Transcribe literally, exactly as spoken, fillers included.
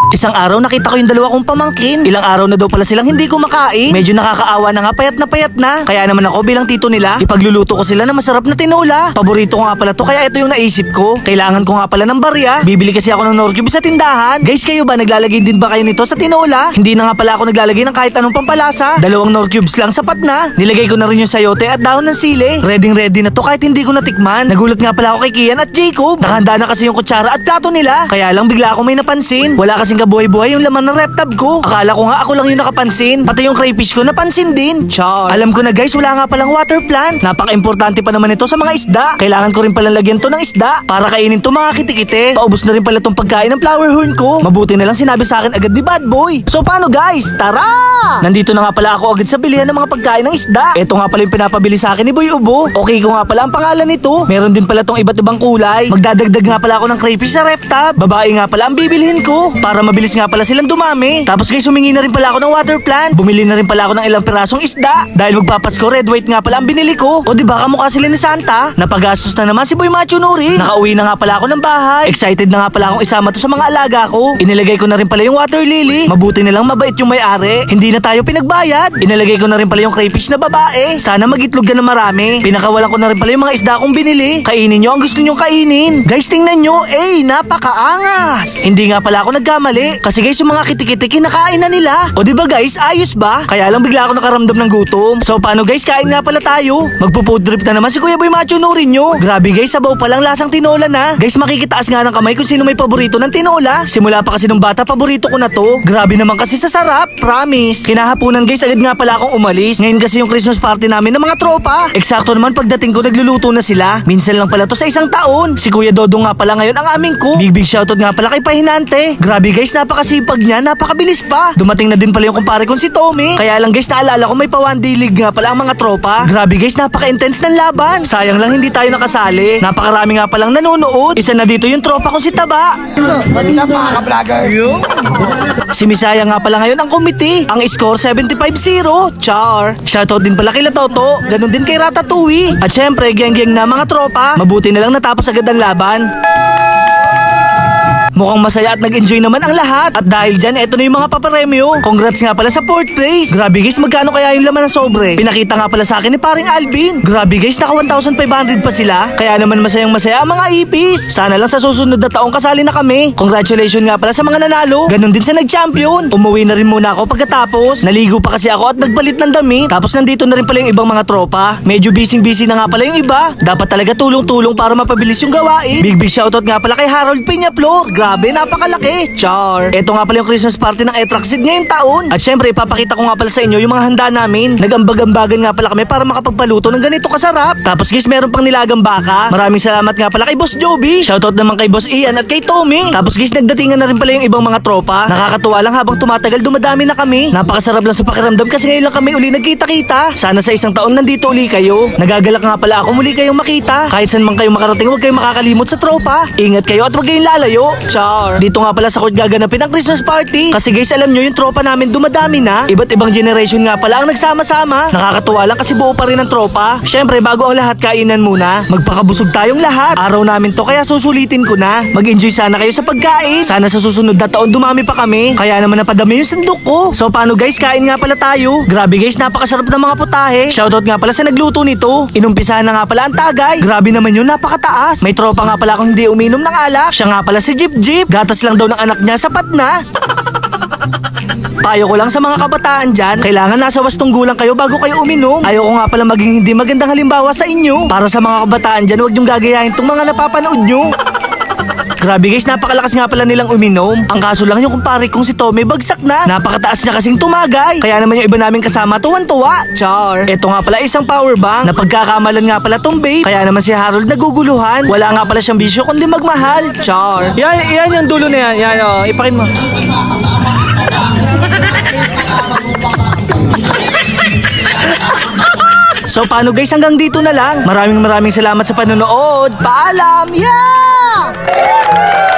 Isang araw nakita ko yung dalawa kong pamangkin. Ilang araw na daw pala silang hindi kumakain. Medyo nakakaawa na nga, payat na payat na. Kaya naman ako bilang tito nila, ipagluluto ko sila na masarap na tinola. Paborito ko nga pala to, kaya ito yung naisip ko. Kailangan ko nga pala ng barya. Bibili kasi ako ng Knorr Cube sa tindahan. Guys, kayo ba naglalagay din ba kayo nito sa tinola? Hindi na nga pala ako naglalagay ng kahit anong pampalasa. Dalawang Knorr Cubes lang sapat na. Nilagay ko na rin yung sayote at dahon ng sili. Ready ready na to kahit hindi ko natikman. Nagulat nga pala ako kay Kian at Jacob. Nakahanda na kasi yung kutsara at plato nila. Kaya lang bigla ako may napansin. Wala kasing kabuhay-buhay yung laman ng rep tab ko. Akala ko nga ako lang yung nakapansin. Pati yung crayfish ko napansin din. Char. Alam ko na guys, wala nga palang water plant. Napaka-importante pa naman ito sa mga isda. Kailangan ko rin pala lagyan to ng isda para kainin to mga kitikite. Paubos na rin pala tong pagkain ng flower horn ko. Mabuti na lang sinabi sa akin agad ni Bad Boy. So paano guys? Tara! Nandito na nga pala ako agad sa bilihan ng mga pagkain ng isda. Ito nga pala yung pinapabili sa akin ni Boy Ubo. Okay ko nga pala ang pangalan nito. Meron din pala tong iba't ibang kulay. Magdadagdag nga pala ako ng crayfish sa ref tab. Babae nga pala ang bibilhin ko para mabilis nga pala silang dumami. Tapos guys, humingi na rin pala ako ng water plant. Bumili na rin pala ako ng ilang pirasong isda. Dahil magpapasko, red white nga pala ang binili ko. O diba kamukha sila ni Santa? Napagastos na naman si Boy Macho Nuri. Nakauwi na nga pala ako ng bahay. Excited na nga pala akong isama to sa mga alaga ko. Inilagay ko na rin pala yung water lily. Mabuti nilang mabait yung may-ari. Hindi na tayo pinagbayad. Inilagay ko na rin pala yung crayfish na babae. Sana magitlog ka na marami. Pinakawalan ko na rin pala yung mga isda kong binili. Kainin nyo ang gusto nyong kainin. Guys, tingnan nyo. Eh, napakaangas. Hindi nga pala ako nagkamali. Kasi guys, yung mga kitikiti kinakain na nila. O diba guys, ayos ba? Kaya lang bigla ako nakaramdam ng gutom. So paano guys, kain nga pala tayo. Magpo-food trip na naman si Kuya Boy Macho Nuri nyo. Grabe guys, sabaw pa lang lasang tinola na. Guys, makikitaas nga ng kamay kung sino may paborito ng tinola. Simula pa kasi nung bata, paborito ko na to. Grabe naman kasi sa sarap, promise. Kinahaponan guys, agad nga pala akong umalis. Ngayon kasi yung Christmas party namin ng mga tropa. Eksakto naman pagdating ko, nagluluto na sila. Minsan lang pala to sa isang taon. Si Kuya Dodong nga pala ngayon ang aming cook. Big big shoutout nga pala kay Pahinante. Grabe guys, napakasipag niya, napakabilis pa. Dumating na din pala yung kumpare kong si Tommy. Kaya lang guys, naalala ko may pa one day league nga pala ang mga tropa. Grabe guys, napaka-intense ng laban. Sayang lang hindi tayo nakasali. Napakarami nga palang nanonood. Isa na dito yung tropa kong si Taba. What's up mga ka-vlogger? Si Misaya nga pala ngayon ang committee. Ang score seventy-five zero. Char. Shoutout din pala kay Latoto. Ganun din kay Ratatouille. At syempre, geng-geng na mga tropa. Mabuti na lang natapos agad ang laban. Mukhang masaya at nag-enjoy naman ang lahat. At dahil dyan, eto na yung mga paparemyo. Congrats nga pala sa fourth place. Grabe guys, magkano kaya yung laman ng sobre? Pinakita nga pala sa akin ni paring Alvin. Grabe guys, naka one thousand five hundred pa sila. Kaya naman masayang masaya ang mga ipis. Sana lang sa susunod na taong kasali na kami. Congratulations nga pala sa mga nanalo. Ganon din sa nag-champion. Umuwi na rin muna ako pagkatapos. Naligo pa kasi ako at nagpalit ng damit. Tapos nandito na rin pala yung ibang mga tropa. Medyo busy-busy na nga pala yung iba. Dapat talaga tulong-tulong para mapabilis yung gawain. Big big shoutout nga pala kay Harold Peñaflor. Grabe, napakalaki. Char. Ito nga pala yung Christmas party ng Etraxid ngayong taon. At syempre, ipapakita ko nga pala sa inyo yung mga handa namin. Nag-ambag-ambagan nga pala kami para makapagpaluto ng ganito kasarap. Tapos guys, meron pang nilagang baka. Maraming salamat nga pala kay Boss Joby. Shoutout naman kay Boss Ian at kay Tommy. Tapos guys, nagdatingan na rin pala yung ibang mga tropa. Nakakatuwa lang habang tumatagal, dumadami na kami. Napakasarap lang sa pakiramdam kasi ngayon lang kami uli nagkita-kita. Sana sa isang taon nandito uli kayo. Nagagalak nga pala ako muli kayong makita. Kahit saan man kayo makarating, huwag kayong makakalimot sa tropa. Ingat kayo at huwag kayong lalayo. Char. Dito nga pala sa court gaganapin ang Christmas party. Kasi guys, alam nyo yung tropa namin dumadami na. Iba't ibang generation nga pala ang nagsama-sama. Nakakatuwa lang kasi buo pa rin ang tropa. Syempre, bago ang lahat, kainan muna. Magpakabusog tayong lahat. Araw namin to kaya susulitin ko na. Mag-enjoy sana kayo sa pagkain. Sana sa susunod na taon dumami pa kami. Kaya naman napadami yung sandok ko. So paano guys, kain nga pala tayo. Grabe guys, napakasarap ng mga putahe. Shoutout nga pala sa nagluto nito. Inumpisahan na nga pala ang tagay. Grabe naman yun, napakataas. May tropa nga pala akong hindi uminom ng alak. Siya nga pala si Jeep Jeep. Gatas lang daw ng anak niya, sapat na. Payo ko lang sa mga kabataan dyan, kailangan nasa wastong gulang kayo bago kayo uminom. Ayoko nga pala maging hindi magandang halimbawa sa inyo. Para sa mga kabataan dyan, huwag niyong gagayahin tong mga napapanood nyo. Grabe guys, napakalakas nga pala nilang uminom. Ang kaso lang yung kumpare kong si Tommy bagsak na. Napakataas niya kasing tumagay. Kaya naman yung iba namin kasama tuwan-tuwa. Char. Ito nga pala isang power bank. Napagkakamalan nga pala tong babe. Kaya naman si Harold naguguluhan. Wala nga pala siyang bisyo kundi magmahal. Char. Yan, yan yung dulo na yan. Yan, oh, ipakin mo. So paano guys, hanggang dito na lang. Maraming maraming salamat sa panonood. Paalam! Yeah!